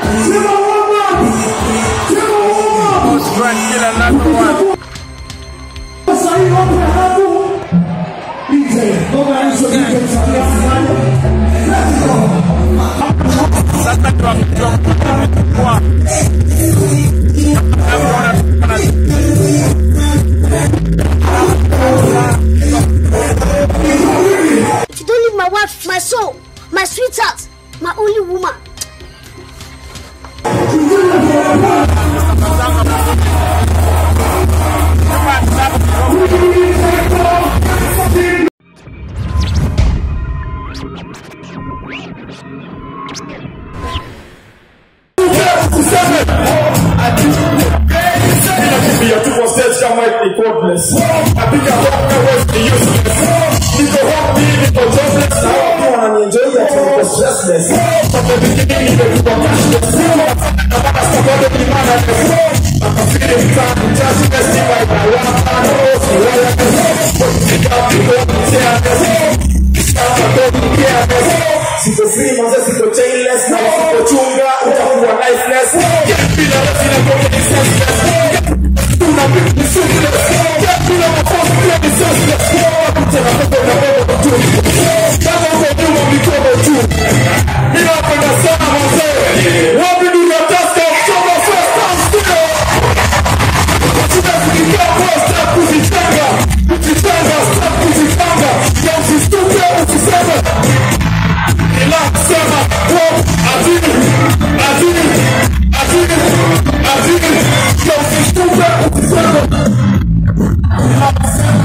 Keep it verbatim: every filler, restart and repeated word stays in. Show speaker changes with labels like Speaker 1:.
Speaker 1: If you don't leave my wife, my soul, my sweetheart, my only woman.
Speaker 2: I think I walk away from the useless. You go home, be it for jobless. I don't want to enjoy it until it was restless. From the beginning, you were cashless. I'm not a stop on the man at the floor. I can feel it time to just rest in my one hand. I know it's a liar. But you can't be going to say I'm the home. It's not a dog in here. Siko free, manze siko chainless. Now siko chunga, utakuwa lifeless. Get me the rest in a broken senseless. Do not be useless. Get me the force to be senseless. I'm telling you, I'm going to do it. That's what I do when we come to you. Me not understand what I'm saying. What we do not just come to the first time still. You guys can get first step to the finger. Put the finger, step to the finger. Young, she's stupid, with the seven. Relax, Sama. Walk, I did it. I did it. I did it. I did it. Young, she's stupid, with the seven. Relax, Sama.